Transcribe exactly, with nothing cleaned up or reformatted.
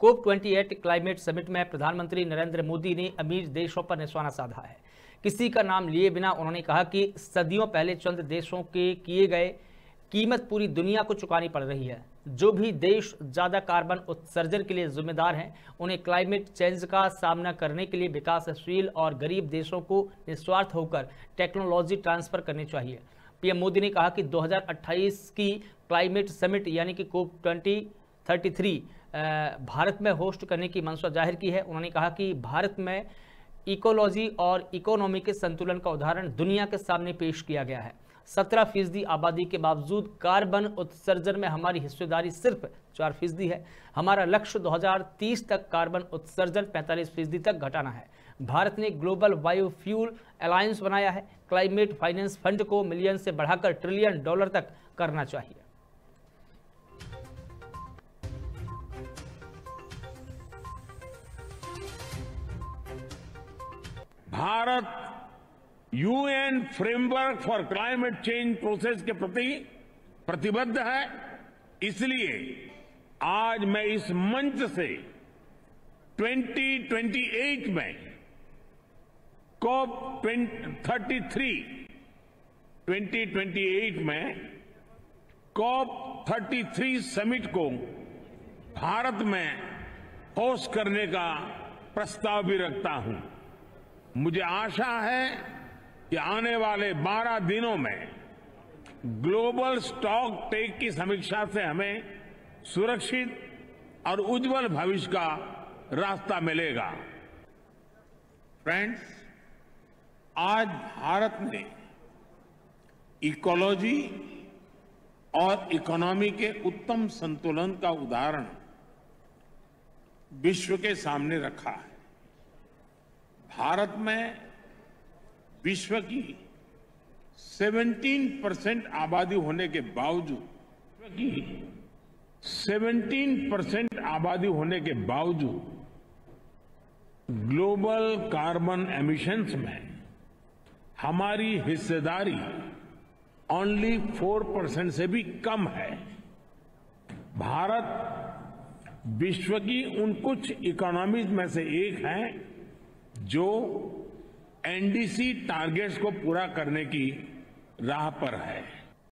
कोप अट्ठाईस climate summit में प्रधानमंत्री नरेंद्र मोदी ने अमीर देशों पर निशाना साधा है। किसी का नाम लिए बिना उन्होंने कहा कि सदियों पहले चंद देशों के किए गए कीमत पूरी दुनिया को चुकानी पड़ रही है। जो भी देश ज़्यादा कार्बन उत्सर्जन के लिए जिम्मेदार हैं, उन्हें क्लाइमेट चेंज का सामना करने के लिए विकासशील और गरीब देशों को निस्वार्थ होकर टेक्नोलॉजी ट्रांसफर करनी चाहिए। पीएम मोदी ने कहा कि दो हज़ार अट्ठाईस की क्लाइमेट समिट यानी कि कोप तेईस भारत में होस्ट करने की मंशा जाहिर की है। उन्होंने कहा कि भारत में इकोलॉजी और इकोनॉमी के संतुलन का उदाहरण दुनिया के सामने पेश किया गया है। सत्रह फीसदी आबादी के बावजूद कार्बन उत्सर्जन में हमारी हिस्सेदारी सिर्फ चार फीसदी है। हमारा लक्ष्य दो हज़ार तीस तक कार्बन उत्सर्जन पैंतालीस फीसदी तक घटाना है। भारत ने ग्लोबल बायोफ्यूल अलायंस बनाया है। क्लाइमेट फाइनेंस फंड को मिलियन से बढ़ाकर ट्रिलियन डॉलर तक करना चाहिए। Bharat UN framework for climate change process के प्रति प्रतिबद्ध है। इसलिए आज मैं इस मंच से दो हज़ार अट्ठाईस में कोप तैंतीस दो हज़ार अट्ठाईस में कोप तैंतीस समिट को भारत में होस्ट करने का प्रस्ताव भी रखता हूं। मुझे आशा है कि आने वाले बारह दिनों में ग्लोबल स्टॉक टेक की समीक्षा से हमें सुरक्षित और उज्जवल भविष्य का रास्ता मिलेगा। फ्रेंड्स, आज भारत ने इकोलॉजी और इकोनॉमी के उत्तम संतुलन का उदाहरण विश्व के सामने रखा है। भारत में विश्व की सत्रह परसेंट आबादी होने के बावजूद की सत्रह परसेंट आबादी होने के बावजूद ग्लोबल कार्बन एमिशंस में हमारी हिस्सेदारी ओनली चार परसेंट से भी कम है। भारत विश्व की उन कुछ इकोनॉमीज में से एक है जो एनडीसी टारगेट्स को पूरा करने की राह पर है।